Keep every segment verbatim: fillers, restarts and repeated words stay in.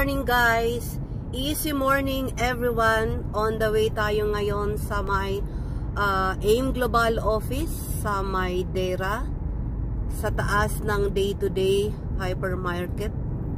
morning guys, easy morning everyone. On the way tayo ngayon sa may uh, AIM Global Office sa may Dera, sa taas ng day-to-day hypermarket.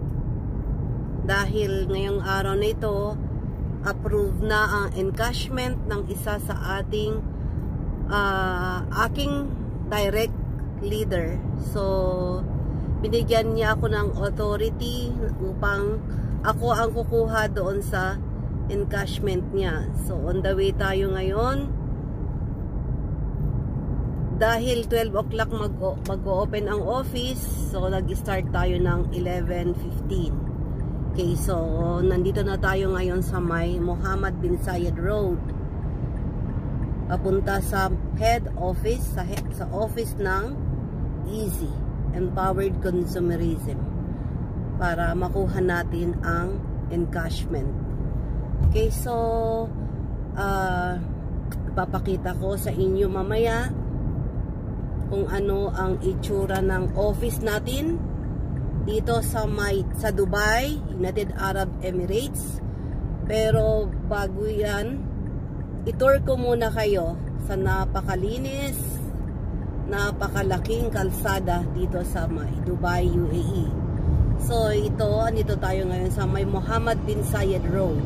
Dahil ngayong araw na ito, approve na ang encashment ng isa sa ating uh, aking direct leader. So binigyan niya ako ng authority upang ako ang kukuha doon sa encashment niya. So on the way tayo ngayon. Dahil twelve o'clock mag-open ang office, so nag-start tayo ng eleven fifteen. Okay, so nandito na tayo ngayon sa may Muhammad bin Zayed Road. Papunta sa head office, sa, head, sa office ng Easy Empowered Consumerism, para makuha natin ang encashment. Okay, so uh, papakita ko sa inyo mamaya kung ano ang itsura ng office natin dito sa may sa Dubai, United Arab Emirates. Pero bago yan, itour ko muna kayo sa napakalinis, napakalaking kalsada dito sa may Dubai, U A E. So ito, andito tayo ngayon sa may Muhammad bin Zayed Road,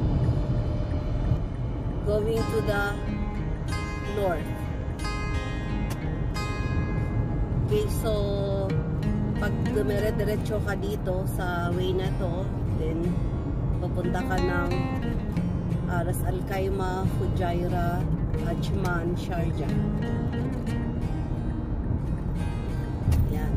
going to the north. Okay, so pag dumire-diretso ka dito sa way na to, then pupunta ka ng uh, Ras Al Khaimah, Fujairah, Ajman, Sharjah. Yan.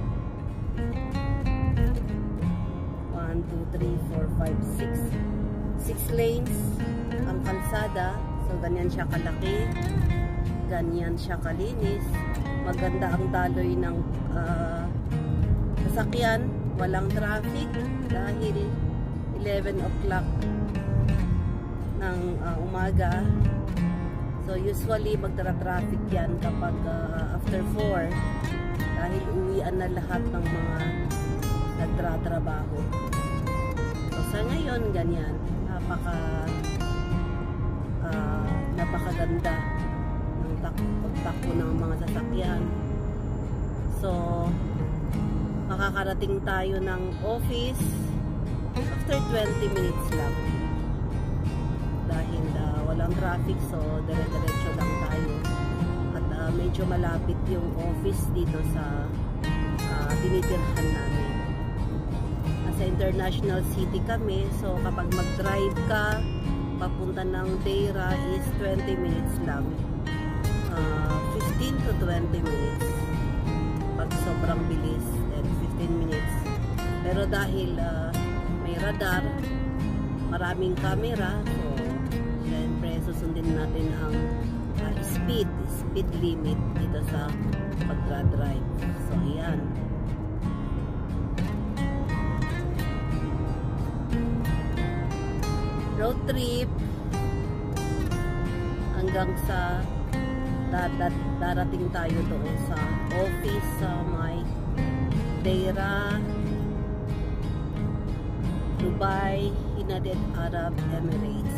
one, two, three, four, five, six. six lanes ang kalsada. So ganyan siya kalaki, ganyan siya kalinis. Maganda ang daloy ng uh, sasakyan, walang traffic dahil eleven o'clock ng uh, umaga. So usually magtra-traffic yan kapag uh, after four, dahil uwian na lahat ng mga nagtratrabaho. So sa ngayon ganyan, napaka uh, napakaganda ng pagtakbo ng mga sasakyan. So makakarating tayo ng office after twenty minutes lang dahil uh, walang traffic, so dire-diretso lang tayo. At uh, medyo malapit yung office dito sa uh, tinitirhan namin. Nasa international city kami, so kapag mag-drive ka papunta ng Dera is twenty minutes lang, uh, fifteen to twenty minutes pag sobrang bilis, and fifteen minutes. Pero dahil uh, may radar, maraming camera, so syempre susundin natin ang uh, speed speed limit dito sa pagdra-drive. So ayan, road trip hanggang sa dadat darating tayo doon sa office sa may Dera, Dubai, United Arab Emirates.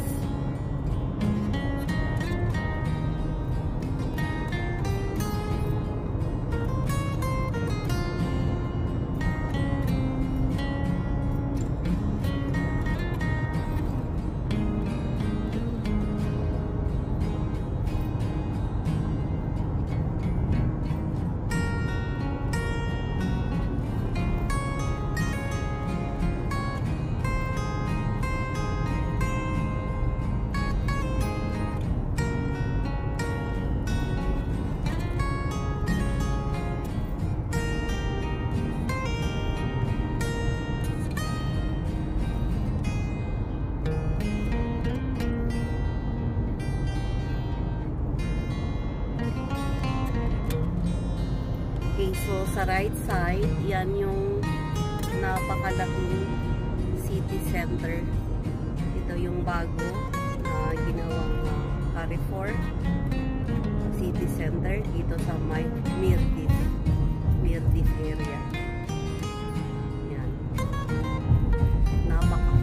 Okay, so sa right side, yan yung napakalaking city center. Ito yung bago na uh, ginawang uh, Carrefour City Center dito sa may Mirdif Mirdif area. Yan. Napaka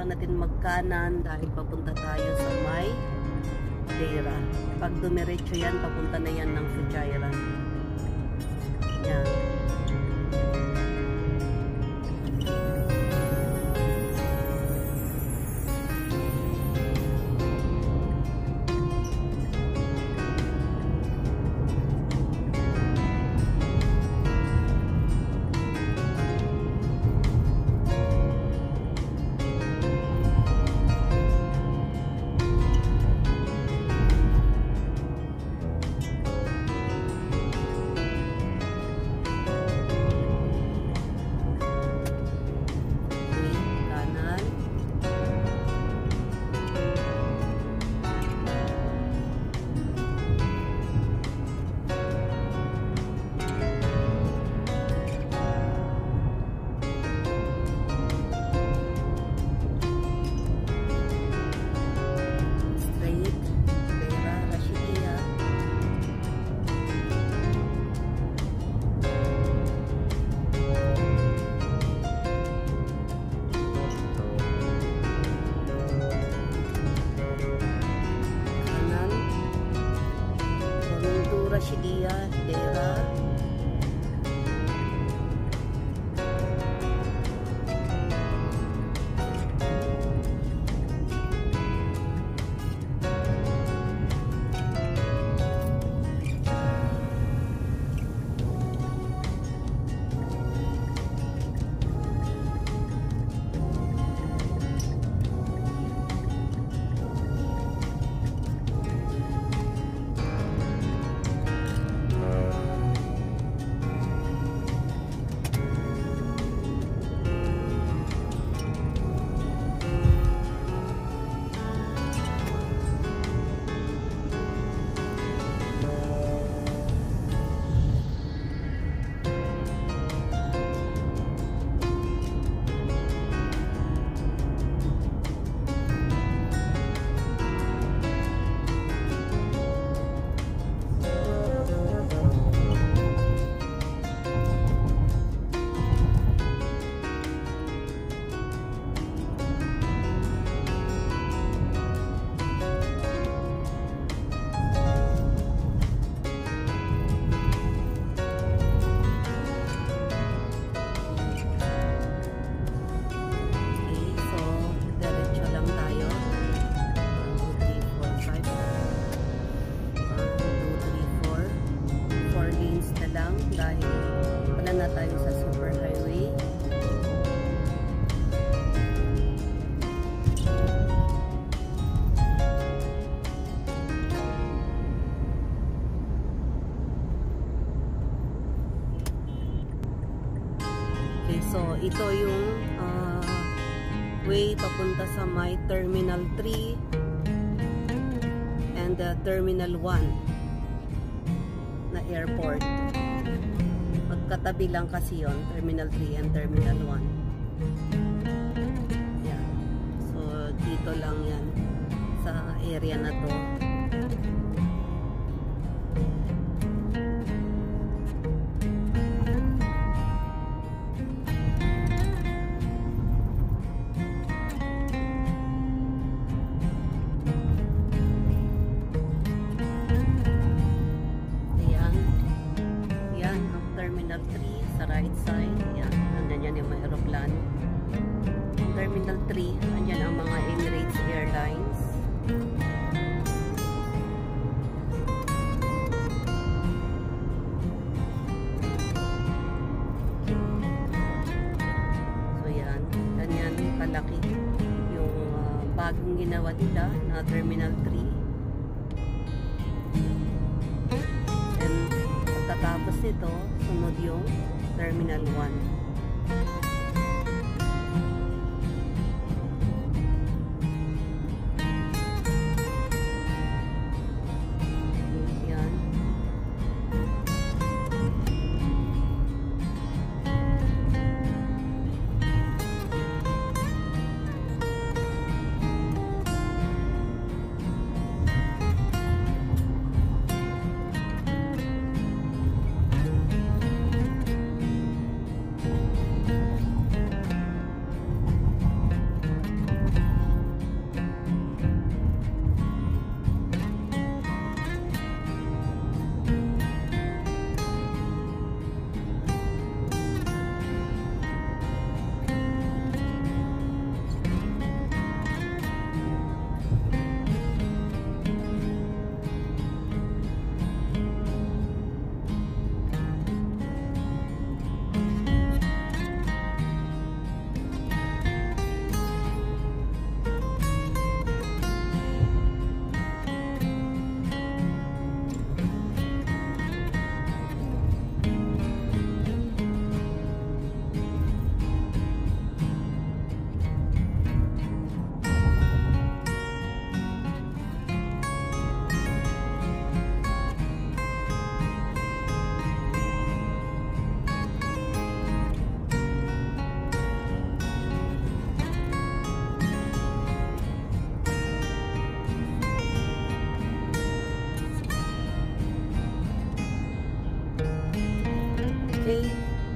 kailangan natin magkanan dahil papunta tayo sa may Dera. Pag dumiretso yan, papunta na yan ng Fujairah. Yan. Rashidiyah, Dera. Okay, so ito yung uh, way papunta sa my Terminal three and uh, Terminal one na airport. Magkatabi lang kasi yon, Terminal three and Terminal one. Yan. So dito lang yan sa area na to. Terminal three sa right side. Yan. Nandyan yan yung mga aeroplano. Terminal three, nandyan ang mga Emirates Airlines. So yan. Ganyan kalaki yung uh, bagong ginawa nila na Terminal three. Tapos nito, sunod yung Terminal one. Yan.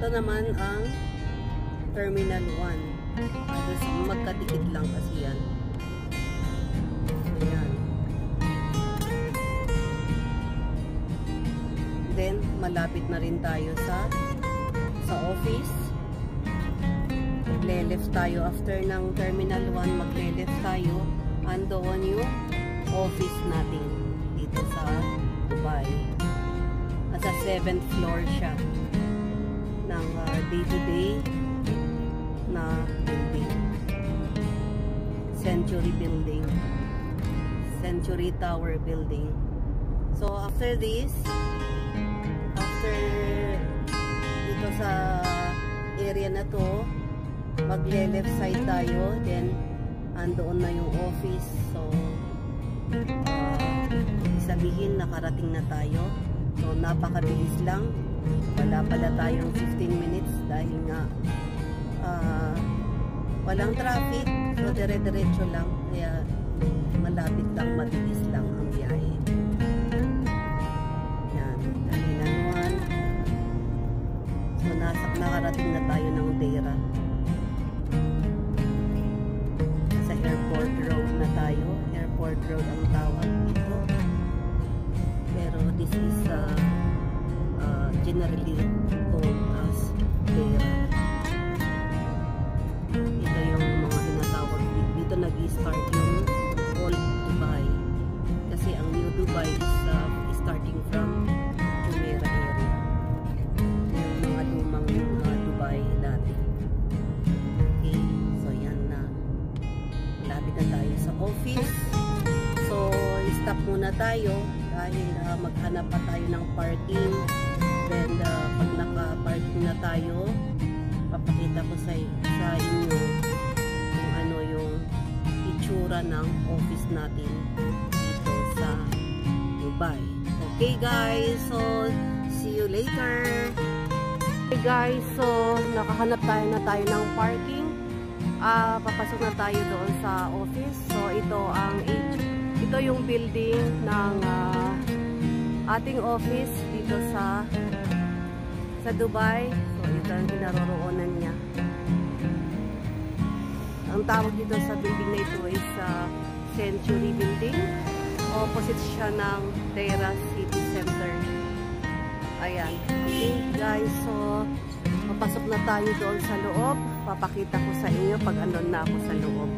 naman ang Terminal one. Tapos magkadikit lang kasi yan. Ayan. Then, malapit na rin tayo sa sa office. Magle-left tayo after ng Terminal one. Magle-left tayo. Andoon yung office natin dito sa Dubai. Nasa seventh floor siya ng uh, day-to-day na building. Century building. Century Tower building. So after this, after dito sa area na to, magle-left side tayo, then andoon na yung office. So uh, sabihin nakarating na tayo. So napakabilis lang. Wala pala tayong fifteen minutes dahil nga uh, walang traffic. So dire-diretso lang. Kaya malapit lang, mabilis lang ang biyahe. Yan. Terminal one. So nasa, nakarating na tayo ng Deira. Sa airport road na tayo. Airport road ang tawag dito. Pero this is uh, uh, generally called as Deira. Ito yung mga tinatawag dito. Dito nag-i-start yung old Dubai. Kasi ang new Dubai is uh, starting from Jumeirah area. Yung mga lumang uh, Dubai dati. Okay, so yan na. Malapit na tayo sa office. So, stop muna tayo dahil uh, maghanap pa tayo ng parking. Then, uh, pag naka-parking na tayo, papakita ko sa, sa inyo kung ano yung itsura ng office natin dito sa Dubai. Okay guys, so see you later. Okay guys, so nakahanap tayo na tayo ng parking. Uh, papasok na tayo doon sa office. So ito ang ito yung building ng uh, ating office dito sa sa Dubai. So ito ang kinaroroonan niya. Ang tawag dito sa building na ito is uh, Century Building. Opposite siya ng Deira City Center. Ayan. Okay guys, so papasok na tayo doon sa loob. Papakita ko sa inyo pag andun na ako sa loob.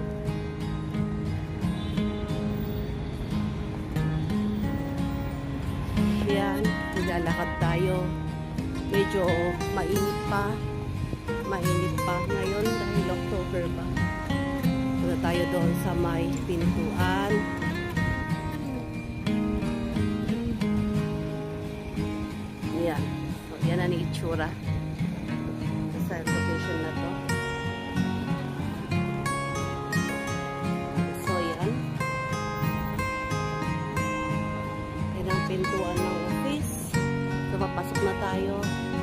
Ayan, nilalakad tayo. Medyo mainit pa. Mainit pa ngayon dahil October pa. Punta tayo doon sa may pintuan. Ayan. So, yan ang itsura sa location na to. So, yan. Yan ang pintuan ng office. So, papasok na tayo.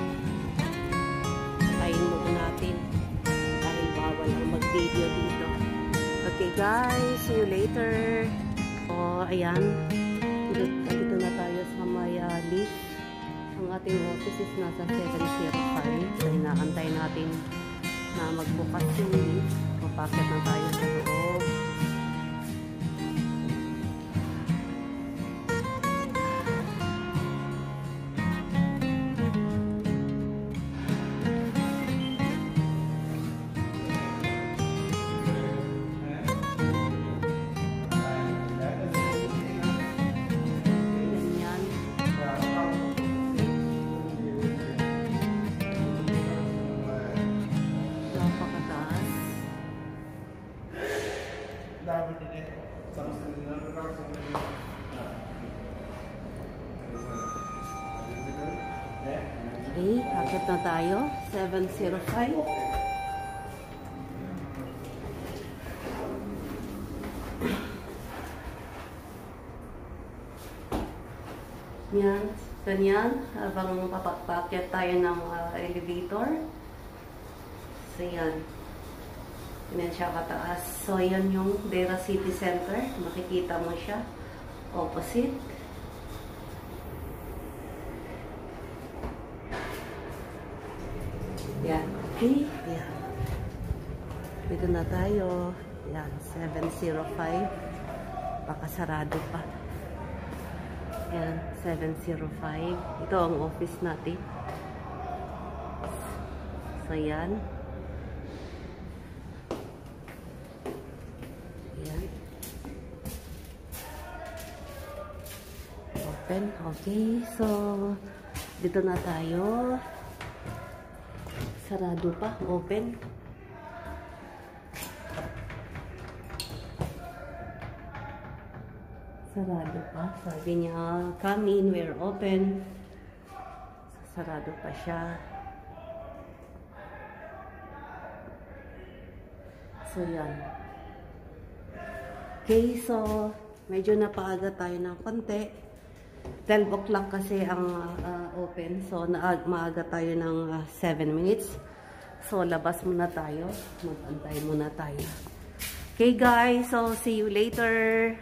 Tayin muna natin dahil bawal ang mag-video dito. Okay guys, see you later. So, ayan. Dito, dito na tayo sa may uh, lift. Ang ating office is nasa seven oh five. So, inaantay natin na magbukas yung lift. Papakit na tayo sa loob. Okay, akit na tayo. seven oh five. Yan, ganyan. Habang papakit tayo ng uh, elevator. So, yan. Ganyan siya kataas. So, yan yung Deira City Center. Makikita mo siya. Opposite. Okay, yan. Dito na tayo. Yan, seven oh five. Baka sarado pa. Yan, seven oh five. Ito ang office natin. So, yan. Yan. Open. Okay, so, dito na tayo. Sarado pa. Open. Sarado pa. Sabi niya, come in, we're open. Sarado pa siya. So, yan. Okay, so, medyo napaaga tayo ng konti. twelve o'clock kasi ang uh, open. So, naag maaga tayo ng uh, seven minutes. So, labas muna tayo. Mag-antay muna tayo. Okay, guys. So, see you later.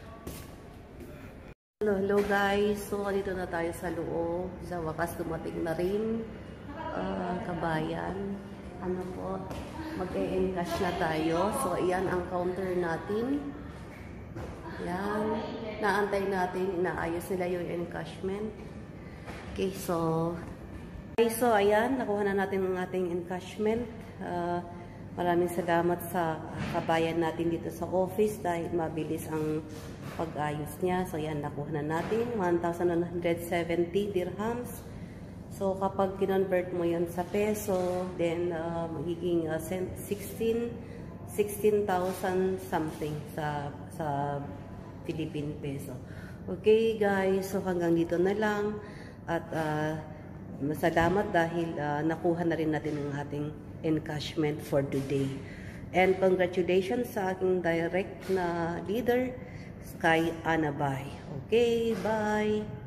Hello, hello guys. So, dito na tayo sa loob. Sa wakas, dumating na rin. Uh, kabayan. Ano po? Mag-e-encash na tayo. So, ayan ang counter natin. Ayan. Naantay natin. Inaayos nila yung encashment. Okay, so... Okay, so, ayan. Nakuha na natin ang ating encashment. Uh, maraming salamat sa kabayan natin dito sa office dahil mabilis ang pag-ayos niya. So, yan, nakuha na natin. one thousand one hundred seventy dirhams. So, kapag kinonvert mo yan sa peso, then, uh, magiging uh, sixteen thousand something sa, sa Philippine peso. Okay, guys. So, hanggang dito na lang. At, uh, masalamat dahil uh, nakuha na rin natin ang ating encashment for today. And congratulations sa aking direct na leader, Sky Anabay. Okay, bye!